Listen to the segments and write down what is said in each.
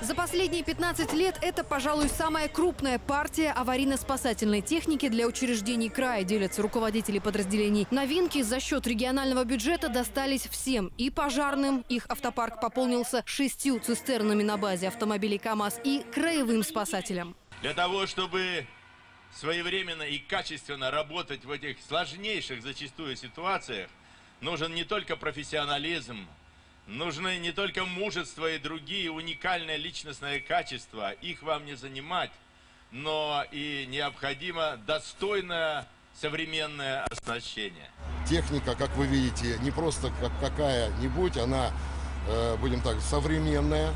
За последние 15 лет это, пожалуй, самая крупная партия аварийно-спасательной техники для учреждений края, делятся руководители подразделений. Новинки за счет регионального бюджета достались всем. И пожарным, их автопарк пополнился 6 цистернами на базе автомобилей КАМАЗ, и краевым спасателям. Для того, чтобы своевременно и качественно работать в этих сложнейших зачастую ситуациях, нужен не только профессионализм, нужны не только мужество и другие уникальные личностные качества, их вам не занимать, но и необходимо достойное современное оснащение. Техника, как вы видите, не просто какая-нибудь, она, будем так, современная,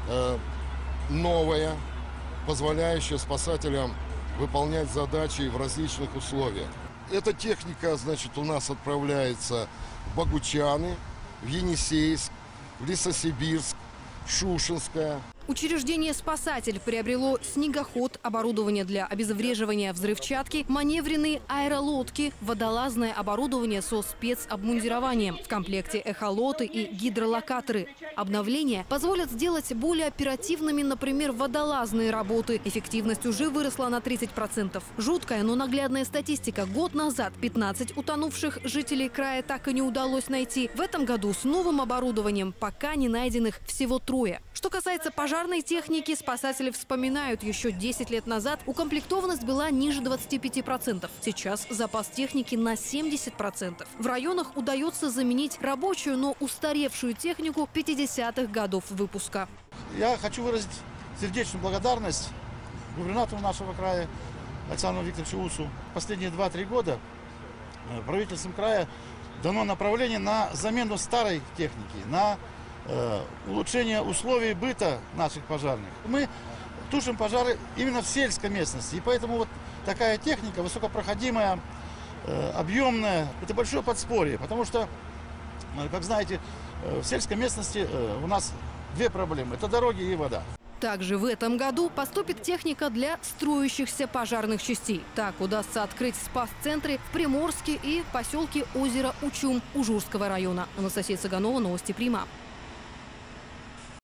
новая, позволяющая спасателям выполнять задачи в различных условиях. Эта техника, значит, у нас отправляется в Богучаны, в Енисейск, в Лесосибирск, Шушинское. Учреждение «Спасатель» приобрело снегоход, оборудование для обезвреживания взрывчатки, маневренные аэролодки, водолазное оборудование со спецобмундированием. В комплекте эхолоты и гидролокаторы. Обновления позволят сделать более оперативными, например, водолазные работы. Эффективность уже выросла на 30%. Жуткая, но наглядная статистика. Год назад 15 утонувших жителей края так и не удалось найти. В этом году с новым оборудованием пока не найденных всего 3. Что касается пожарной техники, спасатели вспоминают, еще 10 лет назад укомплектованность была ниже 25%. Сейчас запас техники на 70%. В районах удается заменить рабочую, но устаревшую технику 50-х годов выпуска. Я хочу выразить сердечную благодарность губернатору нашего края Александру Викторовичу Усу. Последние 2-3 года правительством края дано направление на замену старой техники, на улучшение условий быта наших пожарных. Мы тушим пожары именно в сельской местности, и поэтому вот такая техника, высокопроходимая, объемная, это большое подспорье, потому что, как знаете, в сельской местности у нас 2 проблемы – это дороги и вода. Также в этом году поступит техника для строящихся пожарных частей. Так удастся открыть спас-центры в Приморске и поселке Озеро Учум Ужурского района. Анастасия Цыганова, новости Прима.